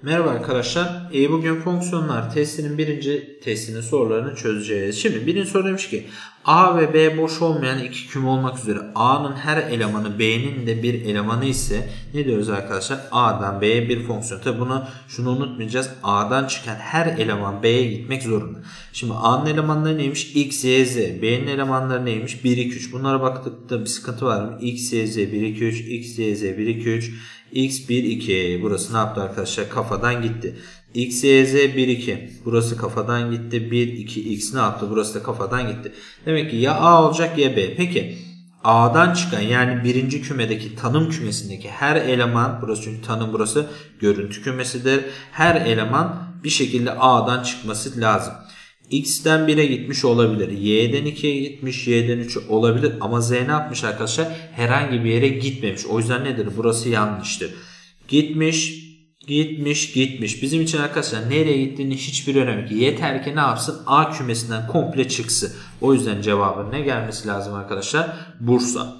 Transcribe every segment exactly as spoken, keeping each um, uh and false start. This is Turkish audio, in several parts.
Merhaba arkadaşlar. E, bugün fonksiyonlar testinin birinci testinin sorularını çözeceğiz. Şimdi birinci soru demiş ki A ve B boş olmayan iki küme olmak üzere A'nın her elemanı B'nin de bir elemanı ise ne diyoruz arkadaşlar? A'dan B'ye bir fonksiyon. Tabi bunu şunu unutmayacağız. A'dan çıkan her eleman B'ye gitmek zorunda. Şimdi A'nın elemanları neymiş? X, Y, Z. B'nin elemanları neymiş? bir, iki, üç. Bunlara baktıkta bir sıkıntı var mı? X, Y, Z bir, iki, üç. X, Y, Z bir, iki, üç. X bir, iki. Burası ne yaptı arkadaşlar? Kafadan gitti. X, Y, Z bir, iki. Burası kafadan gitti. bir, iki. X ne yaptı? Burası da kafadan gitti. Demek ki ya A olacak ya B. Peki A'dan çıkan yani birinci kümedeki tanım kümesindeki her eleman, burası çünkü tanım, burası görüntü kümesidir. Her eleman bir şekilde A'dan çıkması lazım. X'ten bire gitmiş olabilir. Y'den ikiye gitmiş. Y'den üçe olabilir. Ama Z ne yapmış arkadaşlar? Herhangi bir yere gitmemiş. O yüzden nedir? Burası yanlıştır. Gitmiş, gitmiş, gitmiş. Bizim için arkadaşlar nereye gittiğini hiçbir önemi yok. Yeter ki ne yapsın? A kümesinden komple çıksın. O yüzden cevabın ne gelmesi lazım arkadaşlar? Bursa.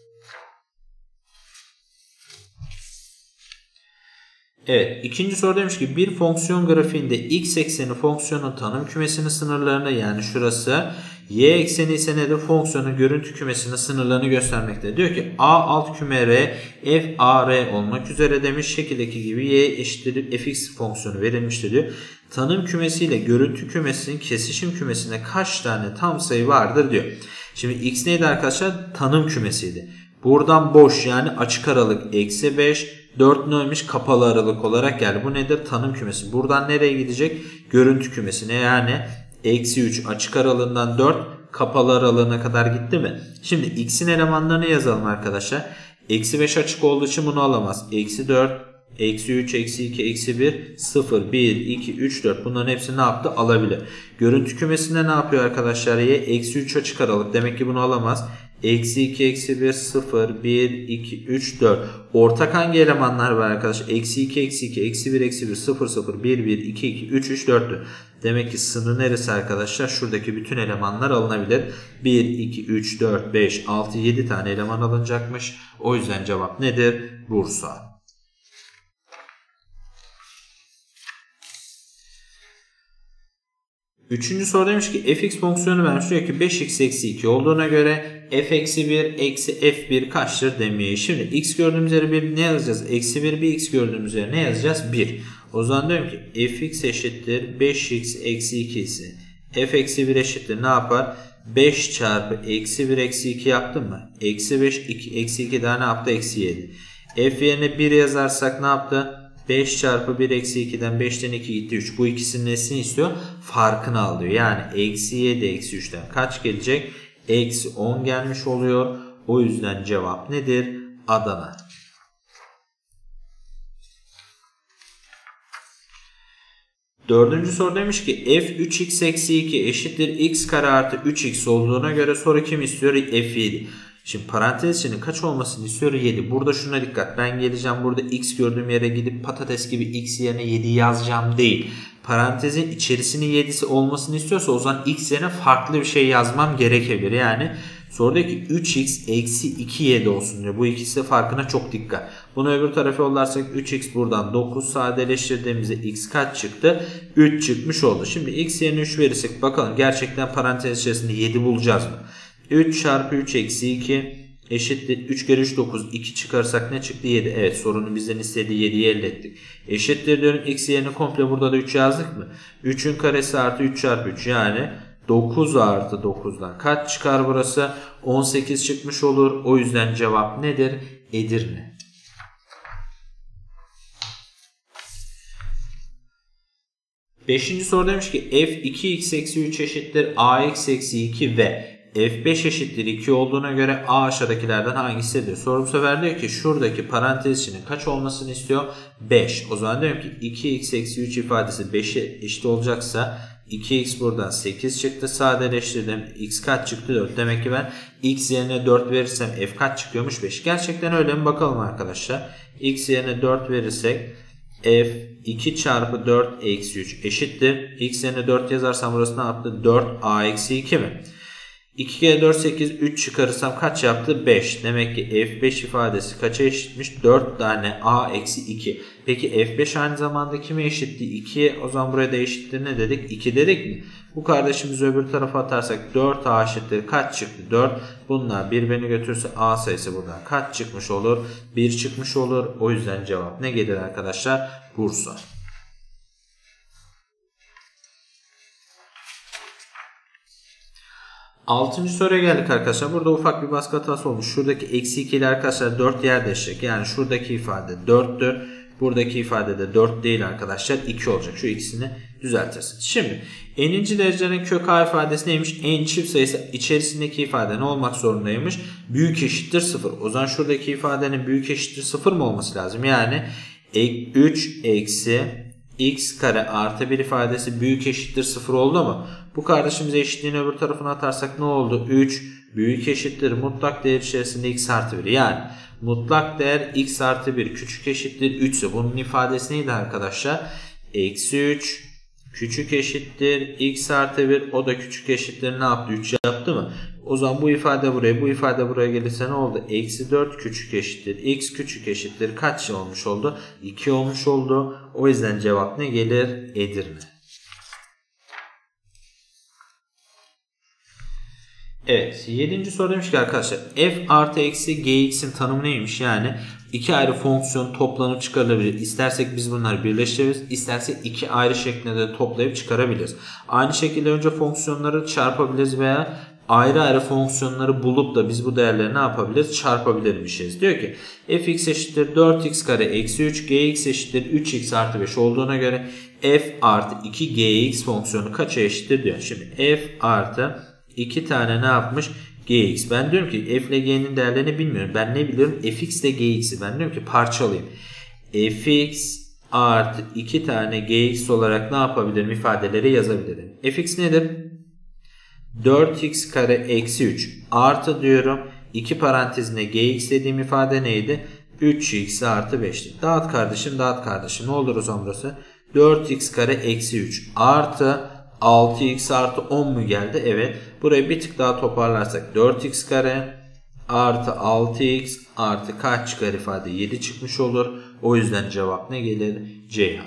Evet, ikinci soru demiş ki bir fonksiyon grafiğinde x ekseni fonksiyonun tanım kümesinin sınırlarını, yani şurası, y ekseni ise nedir? Fonksiyonun görüntü kümesinin sınırlarını göstermekte. Diyor ki A alt küme R f a r olmak üzere demiş. Şekildeki gibi y eşittir fx fonksiyonu verilmiştir diyor. Tanım kümesiyle görüntü kümesinin kesişim kümesinde kaç tane tam sayı vardır diyor. Şimdi x neydi arkadaşlar? Tanım kümesiydi. Buradan boş yani açık aralık eksi beş. dört neymiş? Kapalı aralık olarak geldi. Bu nedir? Tanım kümesi. Buradan nereye gidecek? Görüntü kümesine, yani eksi üç açık aralığından dört kapalı aralığına kadar gitti mi? Şimdi x'in elemanlarını yazalım arkadaşlar. Eksi beş açık olduğu için bunu alamaz. Eksi dört, eksi üç, eksi iki, eksi bir, sıfır, bir, iki, üç, dört. Bunların hepsini ne yaptı? Alabilir. Görüntü kümesinde ne yapıyor arkadaşlar? Y eksi üç açık aralık. Demek ki bunu alamaz. Eksi iki, eksi bir, sıfır, bir, iki, üç, dört. Ortak hangi elemanlar var arkadaşlar? Eksi iki, eksi iki, eksi bir, eksi bir, sıfır, sıfır, bir, bir, iki, iki, üç, üç, dörttü. Demek ki sınır neresi arkadaşlar? Şuradaki bütün elemanlar alınabilir. bir, iki, üç, dört, beş, altı, yedi tane eleman alınacakmış. O yüzden cevap nedir? Bursa. Üçüncü soru demiş ki fx fonksiyonu vermiş. Diyor ki beş x eksi iki olduğuna göre f eksi bir eksi f bir kaçtır demiş. Şimdi x gördüğümüz yere bir ne yazacağız? Eksi bir, bir x gördüğümüz yere ne yazacağız? bir. O zaman diyorum ki fx eşittir beş x eksi iki ise f eksi bir eşittir ne yapar? beş çarpı eksi bir eksi iki yaptın mı? Eksi beş, iki, eksi iki daha ne yaptı? Eksi yedi. F yerine bir yazarsak ne yaptı? beş çarpı bir eksi iki'den beşten iki gitti üç. Bu ikisinin nesini istiyor? Farkını al diyor. Yani eksi yedi eksi üç'ten kaç gelecek? Eksi on gelmiş oluyor. O yüzden cevap nedir? Adana. Dördüncü soru demiş ki f üç x eksi iki eşittir x kare artı üç x olduğuna göre soru kim istiyor? F yedi. Şimdi parantez içinin kaç olmasını istiyor? yedi. Burada şuna dikkat. Ben geleceğim burada x gördüğüm yere gidip patates gibi x yerine yedi yazacağım değil. Parantezin içerisinin yedisi olmasını istiyorsa o zaman x yerine farklı bir şey yazmam gerekebilir. Yani sorudaki üç x eksi iki yedi olsun diyor. Bu ikisi de farkına çok dikkat. Bunu öbür tarafa yollarsak üç x buradan dokuz, sadeleştirdiğimizde x kaç çıktı? üç çıkmış oldu. Şimdi x yerine üç verirsek bakalım gerçekten parantez içerisinde yedi bulacağız mı? üç çarpı üç eksi iki eşittir. üç kere üç dokuz. iki çıkarsak ne çıktı? yedi. Evet, sorunun bizden istediği yedi'yi elde ettik. Eşittir diyorum. X yerine komple burada da üç yazdık mı? üçün karesi artı üç çarpı üç, yani dokuz artı dokuz'dan kaç çıkar burası? on sekiz çıkmış olur. O yüzden cevap nedir? Edirne. Beşinci soru demiş ki f iki x eksi üç eşittir ax eksi iki ve f beş eşittir iki olduğuna göre a aşağıdakilerden hangisi diyor. Soru bu sefer diyor ki şuradaki parantez içinin kaç olmasını istiyor? beş. O zaman diyorum ki iki x eksi üç ifadesi beş'e eşit olacaksa iki x buradan sekiz çıktı. Sadeleştirdim. X kaç çıktı? dört. Demek ki ben x yerine dört verirsem f kaç çıkıyormuş? beş. Gerçekten öyle mi? Bakalım arkadaşlar. X yerine dört verirsek f iki çarpı dört eksi üç eşittir. X yerine dört yazarsam burası ne yaptı? dört a eksi iki mi? iki kere dört sekiz, üç çıkarırsam kaç yaptı? beş. Demek ki F beş ifadesi kaça eşitmiş? dört tane A eksi iki. Peki F beş aynı zamanda kime eşitti? ikiye. O zaman buraya da eşittir ne dedik? iki dedik mi? Bu kardeşimizi öbür tarafa atarsak dört A eşittir kaç çıktı? dört. Bunlar birbirini götürürse A sayısı buradan kaç çıkmış olur? bir çıkmış olur. O yüzden cevap ne gelir arkadaşlar? Bursa. altıncı soruya geldik arkadaşlar. Burada ufak bir baskı hatası olmuş. Şuradaki eksi iki ile arkadaşlar dört yer değişecek. Yani şuradaki ifade dörttür. Buradaki ifade de dört değil arkadaşlar. iki olacak. Şu ikisini düzeltirsin. Şimdi n'inci derecelerin kök a ifadesi neymiş? N çift sayısı içerisindeki ifade ne olmak zorundaymış? Büyük eşittir sıfır. O zaman şuradaki ifadenin büyük eşittir sıfır mı olması lazım? Yani üç eksi x kare artı bir ifadesi büyük eşittir sıfır oldu mu? Bu kardeşimize eşitliğini öbür tarafına atarsak ne oldu? üç büyük eşittir mutlak değer içerisinde x artı bir. Yani mutlak değer x artı bir küçük eşittir üç ise bunun ifadesi neydi arkadaşlar? Eksi üç küçük eşittir x artı bir, o da küçük eşittir ne yaptı? üç yaptı mı? O zaman bu ifade buraya, bu ifade buraya gelirse ne oldu? Eksi dört küçük eşittir x küçük eşittir kaç olmuş oldu? iki olmuş oldu. O yüzden cevap ne gelir? Edirne. Evet, yedinci soru demiş ki arkadaşlar f artı eksi gx'in tanımı neymiş? Yani iki ayrı fonksiyon toplanıp çıkarılabilir. İstersek biz bunları birleştiririz. İstersek iki ayrı şeklinde de toplayıp çıkarabiliriz. Aynı şekilde önce fonksiyonları çarpabiliriz veya ayrı ayrı fonksiyonları bulup da biz bu değerleri ne yapabiliriz? Çarpabilirmişiz. Diyor ki fx eşittir dört x kare eksi üç, gx eşittir üç x artı beş olduğuna göre f artı iki gx fonksiyonu kaça eşittir diyor. Şimdi f artı iki tane ne yapmış? Gx. Ben diyorum ki f ile g'nin değerlerini bilmiyorum. Ben ne biliyorum? Fx ile gx'i. Ben diyorum ki parçalayayım. Fx artı iki tane gx olarak ne yapabilirim? İfadeleri yazabilirim. Fx nedir? dört x kare eksi üç artı diyorum. iki parantezine gx dediğim ifade neydi? üç x artı beşti. Dağıt kardeşim, dağıt kardeşim. Ne olur o zaman burası? dört x kare eksi üç artı altı x artı on mu geldi? Evet. Burayı bir tık daha toparlarsak dört x kare artı altı x artı kaç çıkar ifade? yedi çıkmış olur. O yüzden cevap ne gelir? Ceyhan.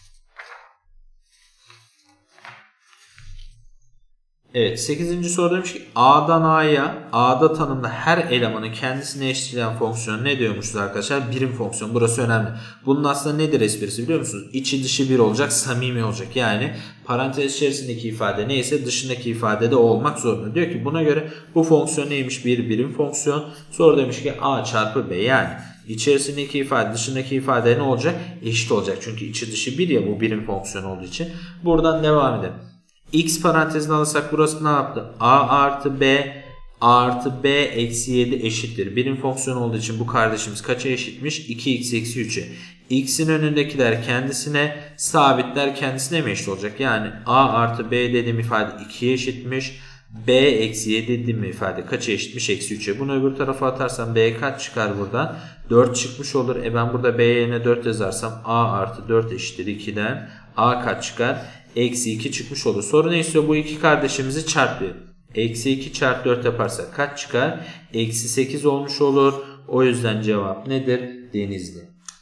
Evet, sekizinci soru demiş ki A'dan A'ya, A'da tanımda her elemanın kendisine eşitleyen fonksiyon ne diyormuşuz arkadaşlar? Birim fonksiyon. Burası önemli. Bunun aslında nedir esprisi biliyor musunuz? İçi dışı bir olacak, samimi olacak. Yani parantez içerisindeki ifade neyse dışındaki ifade de o olmak zorunda. Diyor ki buna göre bu fonksiyon neymiş? Bir birim fonksiyon. Sonra demiş ki A çarpı B, yani içerisindeki ifade dışındaki ifade ne olacak? Eşit olacak. Çünkü içi dışı bir ya, bu birim fonksiyon olduğu için. Buradan devam edelim. X parantezine alırsak burası ne yaptı? A artı B artı B eksi yedi eşittir. Birim fonksiyon olduğu için bu kardeşimiz kaça eşitmiş? iki x eksi üç'e. X'in önündekiler kendisine, sabitler kendisine mi eşit olacak? Yani A artı B dediğim ifade ikiye eşitmiş. B eksi yedi dediğim ifade kaça eşitmiş? Eksi üç'e. Bunu öbür tarafa atarsam B kaç çıkar buradan? dört çıkmış olur. E ben burada B yerine dört yazarsam A artı dört eşittir iki'den. A kaç çıkar? Eksi iki çıkmış olur. Soru ne istiyor? Bu iki kardeşimizi çarpıyor. Eksi iki çarpı dört yaparsak kaç çıkar? Eksi sekiz olmuş olur. O yüzden cevap nedir? Denizli.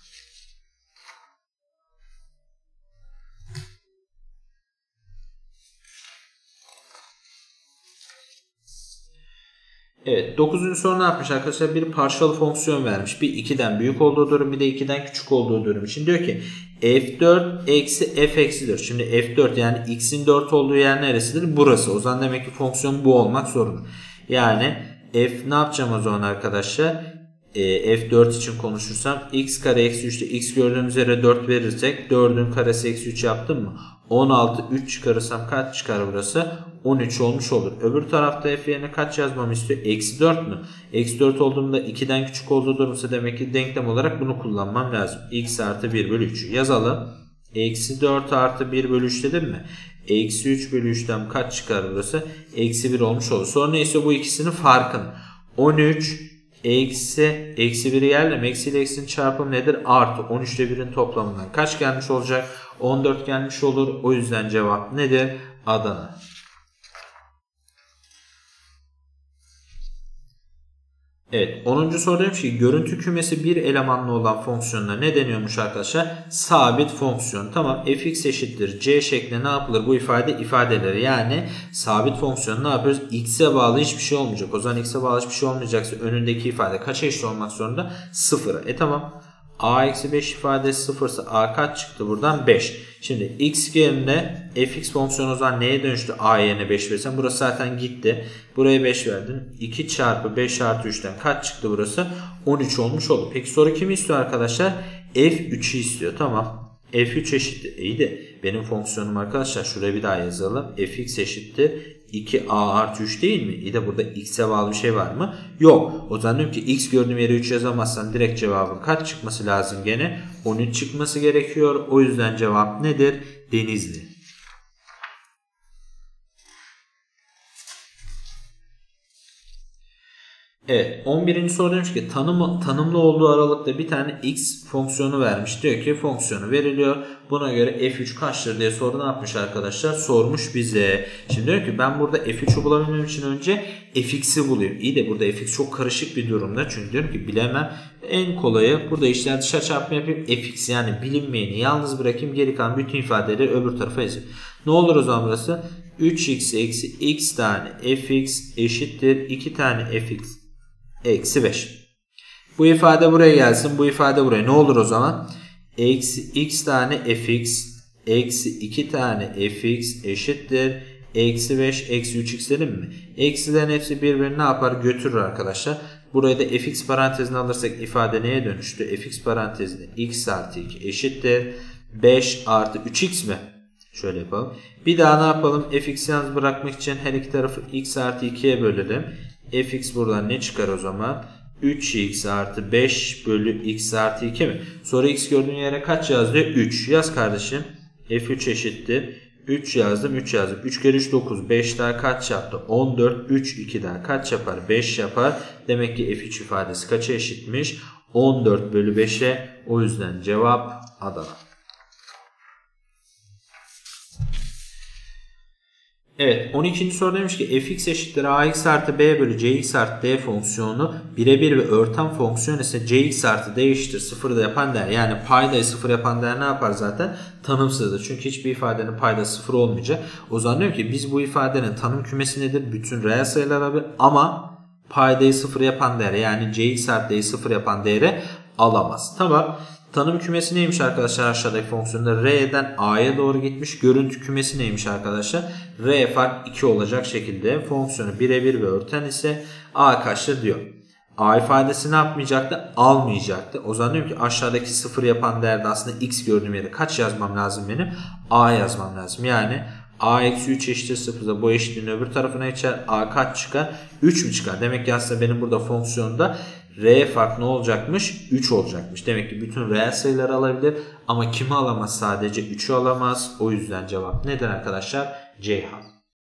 Evet, dokuzuncu soru ne yapmış arkadaşlar? Bir parçalı fonksiyon vermiş. Bir iki'den büyük olduğu durum, bir de iki'den küçük olduğu durum için diyor ki f dört eksi f eksi dört. Şimdi f dört yani x'in dört olduğu yer neresidir? Burası. O zaman demek ki fonksiyon bu olmak zorunda. Yani f ne yapacağım o zaman arkadaşlar? E, f dört için konuşursam x kare eksi üç'te x gördüğümüz yere dört verirsek dörd'ün karesi eksi üç yaptım mı? on altı üç çıkarırsam kaç çıkar burası? on üç olmuş olur. Öbür tarafta f yerine kaç yazmamı istiyor? Eksi dört mü? Eksi dört olduğunda iki'den küçük olduğu durumsa demek ki denklem olarak bunu kullanmam lazım. X artı bir bölü üç. Yazalım. Eksi dört artı bir bölü üç dedim mi? Eksi üç bölü üç'ten kaç çıkar burası? Eksi bir olmuş olur. Sonra ne istiyor? Bu ikisinin farkını. on üç eksi eksi bir'i yerle mi? Eksi ile eksinin çarpımı nedir? Artı on üç ile bir'in toplamından kaç gelmiş olacak? on dört gelmiş olur. O yüzden cevap nedir? Adana. Evet, onuncu soru demiş ki görüntü kümesi bir elemanlı olan fonksiyonuna ne deniyormuş arkadaşlar? Sabit fonksiyon. Tamam, fx eşittir c şeklinde ne yapılır? Bu ifade ifadeleri, yani sabit fonksiyon ne yapıyoruz? X'e bağlı hiçbir şey olmayacak. O zaman x'e bağlı hiçbir şey olmayacaksa önündeki ifade kaça eşit olmak zorunda? sıfıra. E tamam. A eksi beş ifadesi sıfırsa a kaç çıktı buradan? beş. Şimdi x yerine fx fonksiyonu o zaman neye dönüştü? A yerine beş verirsen burası zaten gitti. Buraya beş verdin. iki çarpı beş artı üçten kaç çıktı burası? on üç olmuş oldu. Peki soru kimi istiyor arkadaşlar? f üç'ü istiyor. Tamam. f üç eşittir. İyi de benim fonksiyonum arkadaşlar şuraya bir daha yazalım. fx eşittir iki a artı üç değil mi? İyi de burada x'e bağlı bir şey var mı? Yok. O zaman diyorum ki x gördüğüm yere üç yazamazsam direkt cevabın kaç çıkması lazım gene? on üç çıkması gerekiyor. O yüzden cevap nedir? Denizli. Evet, on birinci soru demiş ki tanım, tanımlı olduğu aralıkta bir tane x fonksiyonu vermiş. Diyor ki fonksiyonu veriliyor. Buna göre f üç kaçtır diye soru ne yapmış arkadaşlar? Sormuş bize. Şimdi diyor ki ben burada f üç'ü bulabilmem için önce fx'i bulayım. İyi de burada fx çok karışık bir durumda. Çünkü diyorum ki bilemem. En kolayı burada işler dışarı çarpma yapayım. Fx yani bilinmeyeni yalnız bırakayım. Geri kalan bütün ifadeleri öbür tarafa yazayım. Ne olur o zaman burası? üç x eksi x tane fx eşittir iki tane fx eksi beş. Bu ifade buraya gelsin. Bu ifade buraya. Ne olur o zaman? Eksi x tane fx eksi iki tane fx eşittir. Eksi beş eksi üç x dedim mi? Eksilerin hepsi birbirini ne yapar? Götürür arkadaşlar. Burayı da fx parantezine alırsak ifade neye dönüştü? Fx parantezine x artı iki eşittir. beş artı üç x mi? Şöyle yapalım. Bir daha ne yapalım? Fx'i yalnız bırakmak için her iki tarafı x artı ikiye bölelim. Fx buradan ne çıkar o zaman? üç x artı beş bölü x artı iki mi? Sonra x gördüğün yere kaç yazdı? üç. Yaz kardeşim. f üç eşittir. üç yazdım. üç yazdım. üç kere üç dokuz. beş daha kaç yaptı? on dört. üç iki daha kaç yapar? beş yapar. Demek ki f üç ifadesi kaça eşitmiş? on dört bölü beşe. O yüzden cevap Adana. Evet, on ikinci soru demiş ki fx eşittir ax artı b bölü cx artı d fonksiyonu birebir ve örten fonksiyon ise cx artı d eşittir sıfırda yapan değer. Yani paydayı sıfır yapan değer ne yapar zaten? Tanımsızdır. Çünkü hiçbir ifadenin paydası sıfır olmayacak. O zaman diyorum ki biz bu ifadenin tanım kümesi nedir? Bütün reel sayılar abi, ama paydayı sıfır yapan değer, yani cx artı d'yi sıfır yapan değeri alamaz. Tamam. Tanım kümesi neymiş arkadaşlar aşağıdaki fonksiyonda? R'den A'ya doğru gitmiş. Görüntü kümesi neymiş arkadaşlar? R fark iki olacak şekilde fonksiyonu birebir ve örten ise A kaçtır diyor. A ifadesi ne yapmayacaktı? Almayacaktı. O zaman diyorum ki aşağıdaki sıfır yapan değerde aslında x gördüğüm yere kaç yazmam lazım benim? A yazmam lazım. Yani A eksi üç eşittir sıfırda bu eşitliğin öbür tarafına geçer. A kaç çıkar? üç mü çıkar? Demek ki aslında benim burada fonksiyonda R fark ne olacakmış? üç olacakmış. Demek ki bütün reel sayıları alabilir. Ama kimi alamaz? Sadece üç'ü alamaz. O yüzden cevap nedir arkadaşlar? Ceyhan.